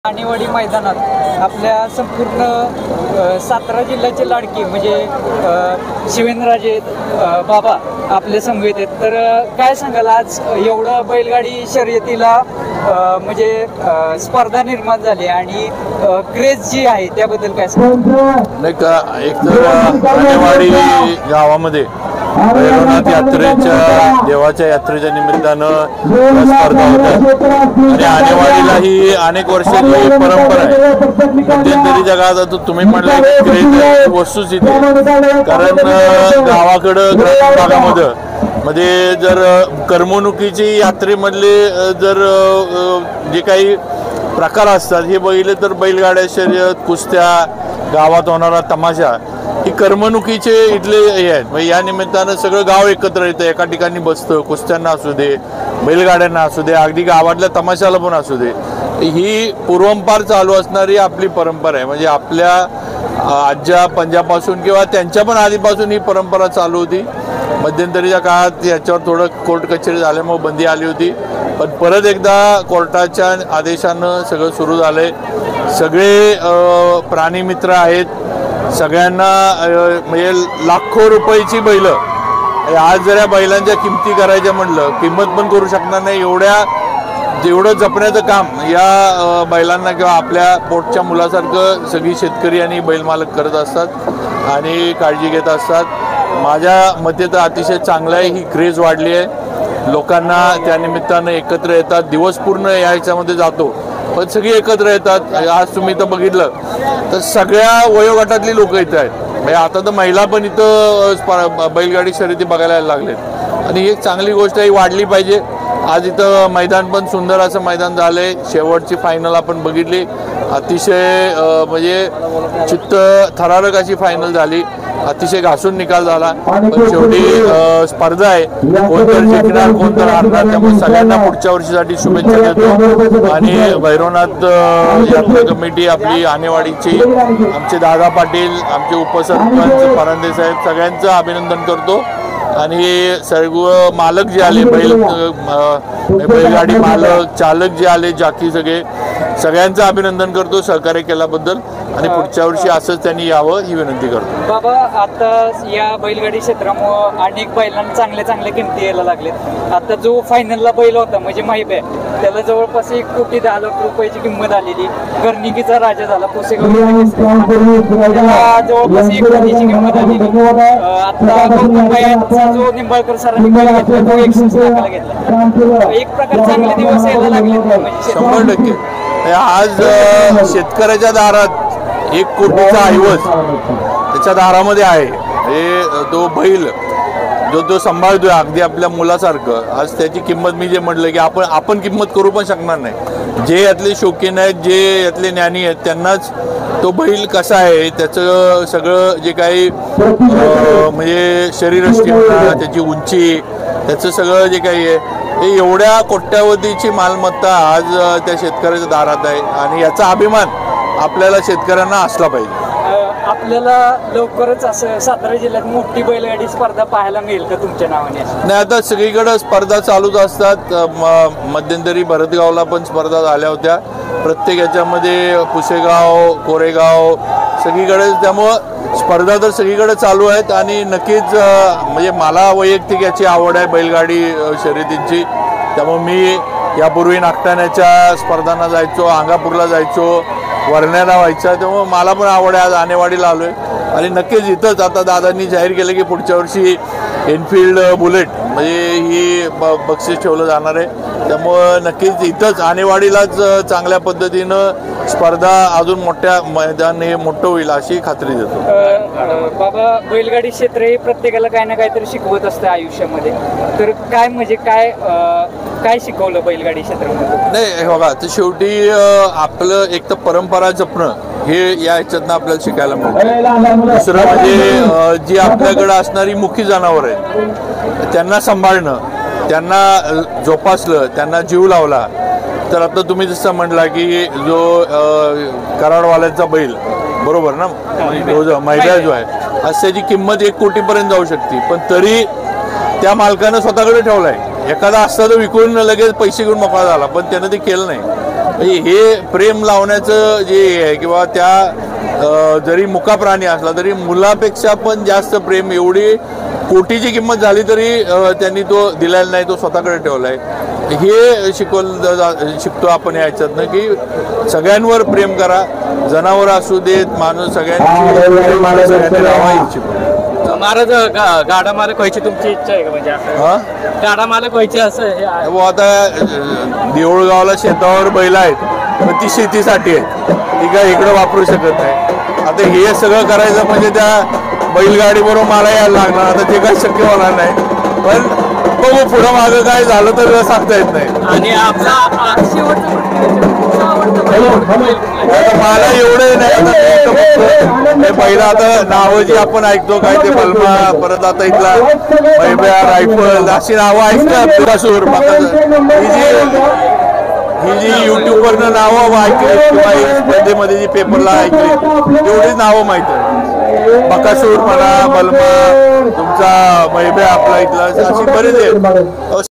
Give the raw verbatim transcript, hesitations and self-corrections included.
आणेवाडी मैदानात आपल्या संपूर्ण सातारा जिल्ह्याचे लाडकी म्हणजे शिवेंद्रराजे बाबा आपल्या समवेत आहेत. तर काय सांगाल आज एवढं बैलगाडी शर्यतीला म्हणजे स्पर्धा निर्माण झाली आणि क्रेज जी आहे त्याबद्दल काय सांगाल? नाही का, एक तर आणेवाडी गावामध्ये भैरवनाथ यात्रेच्या देवाच्या यात्रेच्या निमित्तानं स्पर्धा होतात आणि आणेवाडीला ही अनेक वर्षाची परंपरा आहे. मध्यंतरीच्या काळात तुम्ही म्हटलं क्रेज वस्तूच इथे, कारण गावाकडं ग्रामीण भागामध्ये मध्ये जर करमणुकीची यात्रेमधले जर जे काही प्रकार असतात हे बघितले तर बैलगाड्या शर्यत, कुस्त्या, गावात होणारा तमाशा ही करमणुकीचे इथले हे आहेत. म्हणजे या निमित्तानं सगळं गाव एकत्र येतं, एका ठिकाणी बसतं. कुस्त्यांना असू दे, बैलगाड्यांना असू दे, अगदी गावातल्या तमाशाला पण असू दे, ही पूर्वंपार चालू असणारी आपली परंपरा आहे. म्हणजे आपल्या आज्या पंजापासून किंवा त्यांच्या पण आधीपासून ही परंपरा चालू होती. मध्यंतरीच्या काळात याच्यावर थोडं कोर्ट कचेरी झाल्यामुळे बंदी आली होती, पण परत एकदा कोर्टाच्या आदेशानं सगळं सुरू झालंय. सगळे प्राणीमित्र आहेत, सगळ्यांना म्हणजे लाखो रुपयाची बैलं. आज जर या बैलांच्या किमती करायच्या म्हटलं किंमत पण करू शकणार नाही. एवढ्या जेवढं जपण्याचं काम या बैलांना किंवा आपल्या पोटच्या मुलासारखं सगळी शेतकरी आणि बैलमालक करत असतात आणि काळजी घेत असतात. माझ्या मते तर अतिशय चांगलं आहे. ही क्रेज वाढली आहे, लोकांना त्यानिमित्तानं एकत्र येतात. दिवस पूर्ण या ह्याच्यामध्ये जातो, पण सगळी एकत्र येतात. आज तुम्ही इथं बघितलं तर सगळ्या वयोगटातली लोक इथं आहेत. म्हणजे आता तर महिला पण इथं बैलगाडी शर्यती बघायला लागलेत आणि ही एक चांगली गोष्ट आहे, वाढली पाहिजे. आज इथं मैदान पण सुंदर असं मैदान झालंय. शेवटची फायनल आपण बघितली, अतिशय म्हणजे चित्त थरारक अशी फायनल झाली. अतिशय घासून निकाल झाला, पण शेवटी स्पर्धा आहे, कोणतर जिंकणार कोणतर हारणार. त्यामुळे सगळ्यांना पुढच्या वर्षीसाठी शुभेच्छा देतो. आणि भैरवनाथ यात्रा कमिटी आपली आणेवाडीची, आमचे दादा पाटील, आमचे उपसरपंच फरांदे साहेब, सगळ्यांचं अभिनंदन करतो. आणि सर्व मालक जे आले, बैल बैलगाडी मालक, चालक जे आले, जाकी, सगळे सगळ्यांचं अभिनंदन करतो सहकार्य केल्याबद्दल. आणि पुढच्या वर्षी असंच त्यांनी यावं ही विनंती करतो. बाबा, आता या बैलगाडी क्षेत्रामुळं अनेक बैलांना चांगल्या चांगल्या किमती यायला लागलेत. आता जो फायनलला बैल होता म्हणजे माहिती आहे, त्याला जवळपास एक कोटी दहा लाख रुपयाची किंमत आलेली. गर्निकीचा राजा झाला, पुसेगाव जवळपास एक कोटीची किंमत आलेली. आता गौतमबाईंचा जो निंबाळकर सरांनी बैल घेतला तो एकशे लाखाला घेतला. एक प्रकार चांगले दिवस यायला लागले. शंभर टक्के आज शेतकऱ्याच्या दारात एक कोटीचा ऐवज त्याच्या दारामध्ये आहे. हे तो बैल जो तो सांभाळतोय अगदी आपल्या मुलासारखं. आज त्याची किंमत मी जे म्हटलं की आपण आपण किंमत करू पण शकणार नाही. जे यातले शौकीन आहेत, जे यातले ज्ञानी आहेत, त्यांनाच तो बैल कसा आहे, त्याचं सगळं जे काही म्हणजे शरीरयष्टी म्हणा, त्याची उंची, त्याचं सगळं जे काही आहे, हे एवढ्या कोट्यावधीची मालमत्ता आज त्या शेतकऱ्याच्या दारात आहे. आणि याचा अभिमान आपल्याला शेतकऱ्यांना असला पाहिजे. आपल्याला लवकरच असं सातारा जिल्ह्यात मोठी बैलगाडी स्पर्धा पाहायला मिळेल का तुमच्या नावाने? नाही, आता सगळीकडे स्पर्धा चालूच असतात. मध्यंतरी भरतगावला पण स्पर्धा झाल्या होत्या. प्रत्येक याच्यामध्ये पुसेगाव, कोरेगाव सगळीकडे, त्यामुळं स्पर्धा तर सगळीकडे चालू आहेत. आणि नक्कीच म्हणजे मला वैयक्तिक याची आवड आहे बैलगाडी शर्यतींची. त्यामुळे मी यापूर्वी नागठाण्याच्या स्पर्धांना जायचो, अंगापूरला जायचो, वरण्याला व्हायचा. त्यामुळे मला पण आवड आहे. आज आणेवाडीला आलो आहे आणि नक्कीच इथंच आता दादांनी जाहीर केलं की पुढच्या वर्षी एनफिल्ड बुलेट म्हणजे ही ब बक्षीस ठेवलं जाणार आहे. त्यामुळं नक्कीच इथंच आणेवाडीलाच चांगल्या पद्धतीनं स्पर्धा अजून मोठ्या मैदान हे मोठं होईल अशी खात्री देतो. बाबा, बैलगाडी क्षेत्र हे प्रत्येकाला काही ना काहीतरी शिकवत असतं आयुष्यामध्ये. तर काय म्हणजे काय काय शिकवलं बैलगाडी क्षेत्रामध्ये? नाही बघा, तर शेवटी आपलं एक तर परंपरा जपणं हे या ह्याच्यातनं आपल्याला शिकायला मिळतं. दुसरं म्हणजे जी आपल्याकडं असणारी मुख्य जनावर आहेत त्यांना सांभाळणं, त्यांना जोपासलं, त्यांना जीव लावला. तर आता तुम्ही जसं म्हटला की जो कराडवाल्यांचा बैल, बरोबर ना, जो मैदा जो आहे, आज त्याची किंमत एक कोटीपर्यंत जाऊ शकते. पण तरी त्या मालकानं स्वतःकडे ठेवलाय. एखादा असता तर विकून लगेच पैसे घेऊन मोकळा झाला, पण त्यानं ते केलं नाही. म्हणजे हे प्रेम लावण्याचं जे आहे किंवा त्या अ, जरी मुका प्राणी असला तरी मुलापेक्षा पण जास्त प्रेम, एवढी कोटीची किंमत झाली तरी अ, त्यांनी तो दिलेला नाही, तो स्वतःकडे ठेवला आहे. हे शिकवलं जा- शिकतो आपण याच्यातनं की सगळ्यांवर प्रेम करा, जनावर असू देत, माणूस, सगळ्यांची सगळ्यांनी राहावा ही शिकवलं. महाराज गा- गाडा मालक व्हायची तुमची इच्छा आहे का? म्हणजे असं हा गाडा मालक व्हायचे असं हे आहे. वो आता अ, देऊळगावला शेतावर बैल आहेत, पण ती शेतीसाठी आहेत, ती काय इकडं वापरू शकत नाही. आता हे सगळं करायचं म्हणजे त्या बैलगाडी बरोबर मला यायला लागणार, आता ते काय शक्य होणार नाही. पण बघू पुढं मागं काय झालं तर सांगता येत नाही. आणि आपला आ- शेवटचा प्रश्न, तुमचा आवडता बैल कोणता? बैल कुठला? आता मला एवढं नाही, आता ते इथं फक्त हे पहिलं आता नावं जी आपण ऐकतो काय ते बलमा, परत आता इथला मैब्या, रायफल अशी नावं ऐकतात. बकासूर, बकासूर ही जी ही जी युट्यूबवरनं नावं ऐकली किंवा स्पर्धेमध्ये जी पेपरला ऐकली तेवढीच नावं माहीत आहे. बकासूर म्हणा, बलमा, तुमचा मैब्या आपला इथला, अशी बरेच आहेत.